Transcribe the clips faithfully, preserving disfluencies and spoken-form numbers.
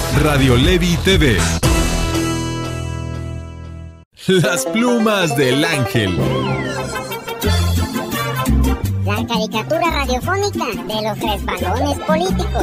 Radio Levi T V. Las plumas del ángel. La caricatura radiofónica de los resbalones políticos.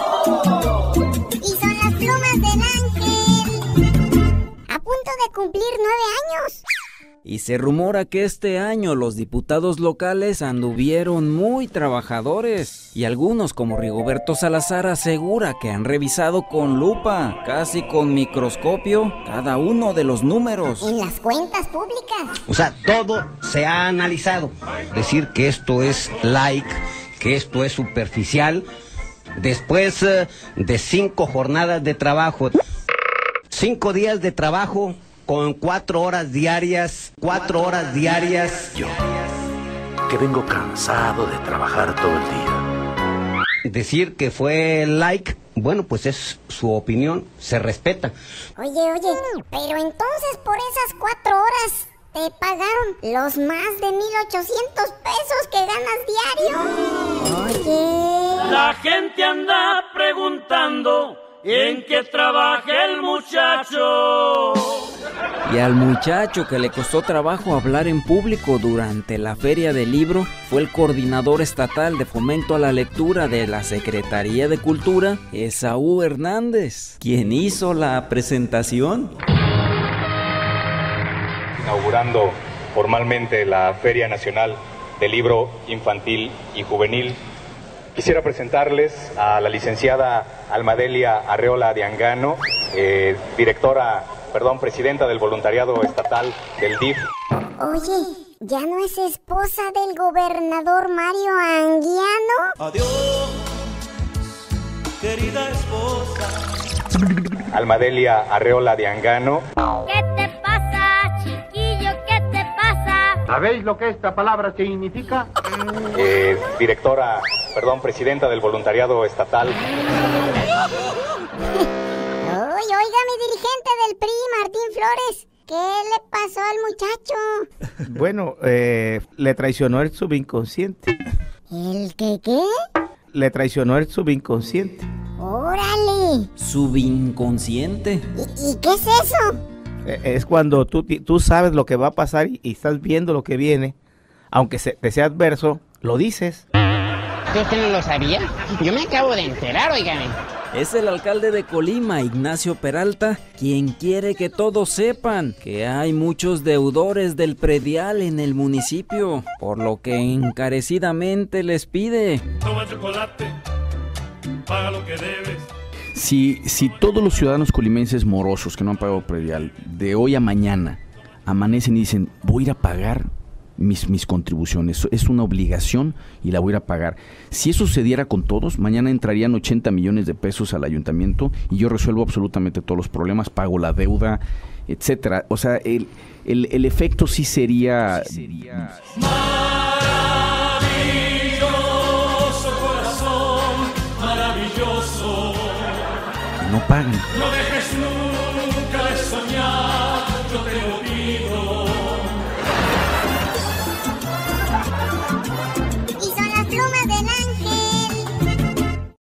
Y son las plumas del ángel. A punto de cumplir nueve años. Y se rumora que este año los diputados locales anduvieron muy trabajadores. Y algunos, como Rigoberto Salazar, asegura que han revisado con lupa, casi con microscopio, cada uno de los números. En las cuentas públicas. O sea, todo se ha analizado. Decir que esto es like, que esto es superficial. Después eh, de cinco jornadas de trabajo, cinco días de trabajo, con cuatro horas diarias, cuatro horas diarias. Yo, que vengo cansado de trabajar todo el día. Decir que fue like, bueno, pues es su opinión, se respeta. Oye, oye, pero entonces por esas cuatro horas te pagaron los más de mil ochocientos pesos que ganas diario. Oye. La gente anda preguntando ¿en qué trabaja el muchacho? Y al muchacho que le costó trabajo hablar en público durante la Feria del Libro fue el coordinador estatal de fomento a la lectura de la Secretaría de Cultura, Esaú Hernández, quien hizo la presentación. Inaugurando formalmente la Feria Nacional del Libro Infantil y Juvenil, quisiera presentarles a la licenciada Almadelia Arreola de Angano, eh, directora, perdón, presidenta del voluntariado estatal del D I F. Oye, ¿ya no es esposa del gobernador Mario Anguiano? Adiós, querida esposa. Almadelia Arreola de Angano. ¿Qué te pasa, chiquillo? ¿Qué te pasa? ¿Sabéis lo que esta palabra significa? Eh, directora, perdón, presidenta del voluntariado estatal. Uy, oiga, mi dirigente del P R I, Martín Flores, ¿qué le pasó al muchacho? Bueno, eh, le traicionó el subconsciente. ¿El qué qué? Le traicionó el subconsciente. ¡Órale! Subinconsciente. ¿Y, y qué es eso? Eh, es cuando tú, tú sabes lo que va a pasar y, y estás viendo lo que viene, aunque se, te sea adverso, lo dices. ¿Usted no lo sabía? Yo me acabo de enterar, oigan. Es el alcalde de Colima, Ignacio Peralta, quien quiere que todos sepan que hay muchos deudores del predial en el municipio, por lo que encarecidamente les pide: Toma chocolate, paga lo que debes. Si, si todos los ciudadanos colimenses morosos que no han pagado predial, de hoy a mañana, amanecen y dicen, voy a ir a pagar mis, mis contribuciones, es una obligación y la voy a ir a pagar. Si eso sucediera con todos, mañana entrarían ochenta millones de pesos al ayuntamiento y yo resuelvo absolutamente todos los problemas, pago la deuda, etcétera. O sea, el, el, el efecto sí sería... Sí sería... Maravilloso, corazón, maravilloso. No pagan. No